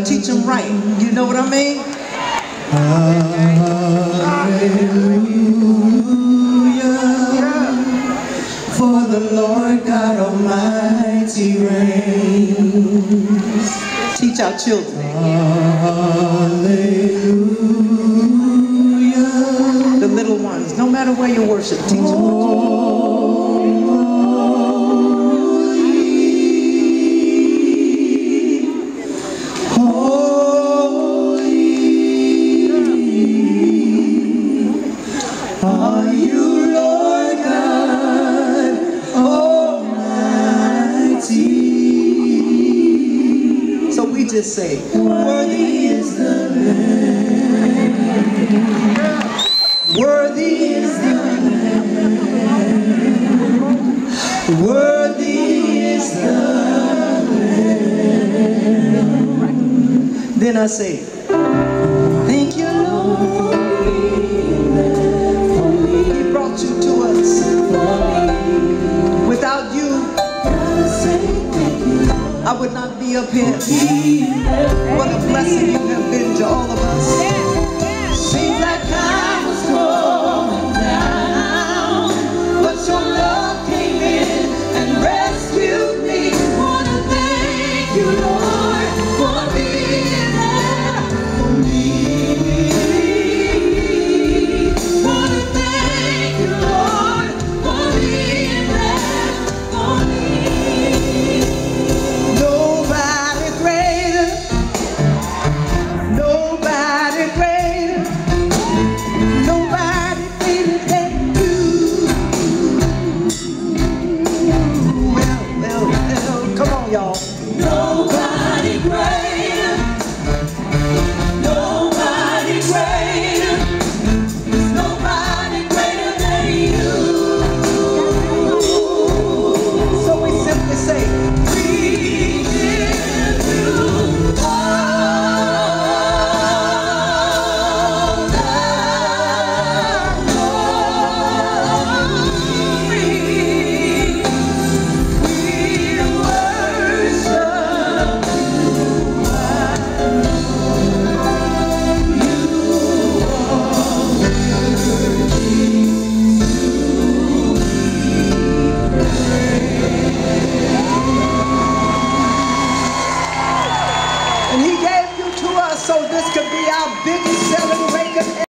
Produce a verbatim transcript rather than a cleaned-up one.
gotta teach them right. You know what I mean? Hallelujah, for the Lord God Almighty reigns. Teach our children. Hallelujah. The little ones, no matter where you worship, teach them. Are you Lord God Almighty? So we just say, Worthy is the Lamb. Worthy is the Lamb. Worthy is the Lamb. then I say, Thank you, Lord, for being there for me. He brought you to us. Without you, I would not be up here. What a blessing you have been to all of us. Seems like I was going down, but your love came in and rescued me. Wanna thank you, Lord, for being there for me. Wanna thank you, Lord, for being there for me. Nobody greater, nobody greater, nobody greater than you. Well, well, well, come on, y'all. Nobody great.